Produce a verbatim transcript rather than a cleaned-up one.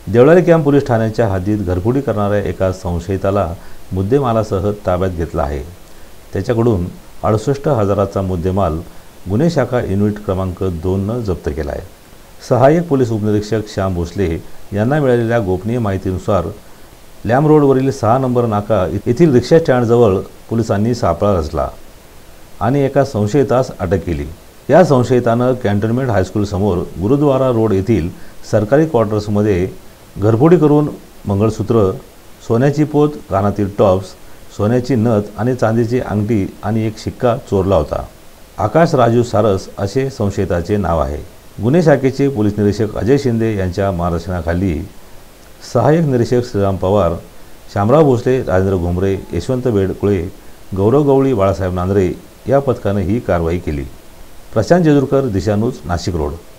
Deolali camp police ठाण्याच्या हद्दीत घरफोडी करणाऱ्या एका संशयिताला मुद्देमालासह ताब्यात घेतला आहे। त्याच्याकडून अडुसष्ट हजाराचा मुद्देमाल गुन्हे शाखा युनिट क्रमांक दोन जप्त केला आहे। सहाय्यक पोलीस उपनिरीक्षक श्याम भोसले यांना मिळालेल्या गोपनीय माहितीनुसार लॅम रोडवरील सहा नंबर नाका येथील रिक्षा स्टँडजवळ पोलिसांनी सापळा रचला आणि एका संशयितास अटक केली। या संशयितानं कॅन्टोन्मेंट हायस्कूल समोर गुरुद्वारा रोड येथील सरकारी क्वार्टर्समध्ये घरफोडी करून मंगळसूत्र, सोन्याची पोत, कानातील टॉप्स, सोन्याची नथ आणि चांदीची अंगठी आणि एक शिक्का चोरला होता। आकाश राजू सारस असे संशयिताचे नाव आहे। गुन्हे शाखेचे पोलीस निरीक्षक अजय शिंदे यांच्या मार्गदर्शनाखाली सहाय्यक निरीक्षक श्रीराम पवार, शामराव भोसले, राजेंद्र घुमरे, यशवंत बेडकुळे, गौरव गवळी, बाळासाहेब नांदरे या पथकाने ही कारवाई केली। Prashant Jejurkar, Disha news, Nashik road.